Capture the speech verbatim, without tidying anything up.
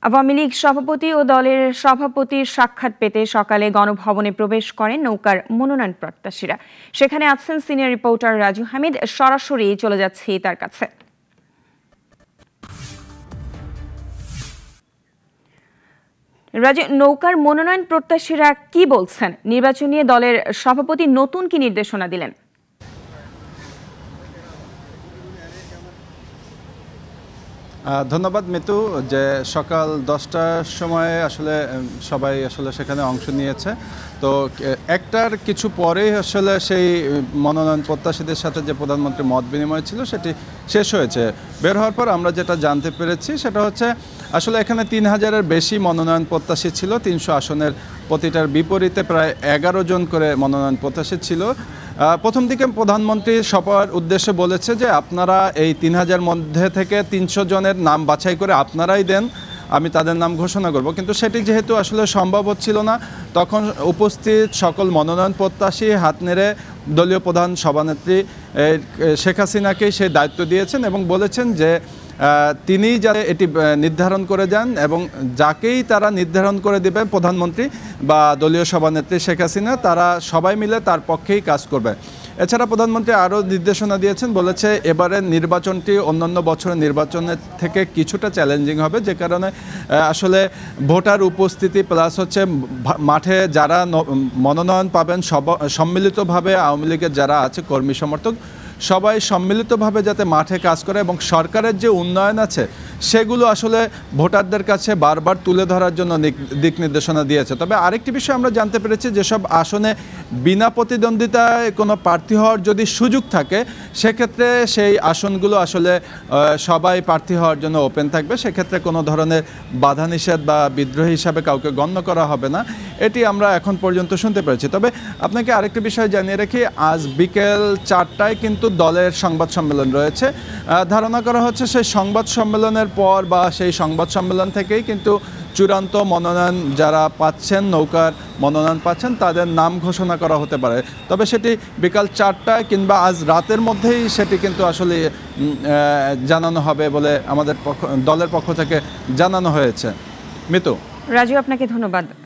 আওয়ামী লীগ সভাপতি ও দলের সভাপতির সাক্ষাৎ পেতে সকালে গণভবনে প্রবেশ করেন নৌকার মনোনয়ন প্রত্যাশীরা। সেখানে আছেন সিনিয়র রিপোর্টার রাজু হামিদ। সরাসরি চলে যাচ্ছি তার কাছে। রাজু, নৌকার মনোনয়ন প্রত্যাশীরা কি বলছেন? নির্বাচন নিয়ে দলের সভাপতি নতুন কি নির্দেশনা দিলেন? ধন্যবাদ মিতু। যে সকাল দশটার সময় আসলে সবাই আসলে সেখানে অংশ নিয়েছে। তো একটার কিছু পরেই আসলে সেই মনোনয়ন প্রত্যাশীদের সাথে যে প্রধানমন্ত্রী মত বিনিময় ছিল সেটি শেষ হয়েছে। বের হওয়ার পর আমরা যেটা জানতে পেরেছি সেটা হচ্ছে আসলে এখানে তিন হাজারের বেশি মনোনয়ন প্রত্যাশী ছিল। তিনশো আসনের প্রতিটার বিপরীতে প্রায় এগারো জন করে মনোনয়ন প্রত্যাশী ছিল। প্রথম দিকে প্রধানমন্ত্রী সবার উদ্দেশ্যে বলেছে যে আপনারা এই তিন হাজার মধ্যে থেকে তিনশো জনের নাম বাছাই করে আপনারাই দেন, আমি তাদের নাম ঘোষণা করব। কিন্তু সেটি যেহেতু আসলে সম্ভব হচ্ছিল না, তখন উপস্থিত সকল মনোনয়ন প্রত্যাশী হাত নেড়ে দলীয় প্রধান সভানেত্রী শেখ হাসিনাকেই সেই দায়িত্ব দিয়েছেন এবং বলেছেন যে তিনি যাতে এটি নির্ধারণ করে যান এবং যাকেই তারা নির্ধারণ করে দেবে প্রধানমন্ত্রী বা দলীয় সভানেত্রী শেখ হাসিনা, তারা সবাই মিলে তার পক্ষেই কাজ করবে। এছাড়া প্রধানমন্ত্রী আরও নির্দেশনা দিয়েছেন, বলেছে এবারের নির্বাচনটি অন্যান্য বছরের নির্বাচনের থেকে কিছুটা চ্যালেঞ্জিং হবে, যে কারণে আসলে ভোটার উপস্থিতি প্লাস হচ্ছে মাঠে যারা মনোনয়ন পাবেন সব সম্মিলিতভাবে আওয়ামী লীগের যারা আছে কর্মী সমর্থক সবাই সম্মিলিতভাবে যাতে মাঠে কাজ করে এবং সরকারের যে উন্নয়ন আছে সেগুলো আসলে ভোটারদের কাছে বারবার তুলে ধরার জন্য দিক নির্দেশনা দিয়েছে। তবে আরেকটি বিষয় আমরা জানতে পেরেছি, যেসব আসনে বিনা প্রতিদ্বন্দ্বিতায় কোনো প্রার্থী হওয়ার যদি সুযোগ থাকে সেক্ষেত্রে সেই আসনগুলো আসলে সবাই প্রার্থী হওয়ার জন্য ওপেন থাকবে। সেক্ষেত্রে কোনো ধরনের বাধা নিষেধ বা বিদ্রোহী হিসাবে কাউকে গণ্য করা হবে না, এটি আমরা এখন পর্যন্ত শুনতে পেরেছি। তবে আপনাকে আরেকটি বিষয় জানিয়ে রাখি, আজ বিকেল চারটায় কিন্তু দলের সংবাদ সম্মেলন রয়েছে। ধারণা করা হচ্ছে সেই সংবাদ সম্মেলনের পর বা সেই সংবাদ সম্মেলন থেকেই কিন্তু চূড়ান্ত মনোনয়ন যারা পাচ্ছেন, নৌকার মনোনয়ন পাচ্ছেন, তাদের নাম ঘোষণা করা হতে পারে। তবে সেটি বিকাল চারটায় কিংবা আজ রাতের মধ্যেই সেটি কিন্তু আসলে জানানো হবে বলে আমাদের পক্ষ দলের পক্ষ থেকে জানানো হয়েছে। মিতু। রাজু, আপনাকে ধন্যবাদ।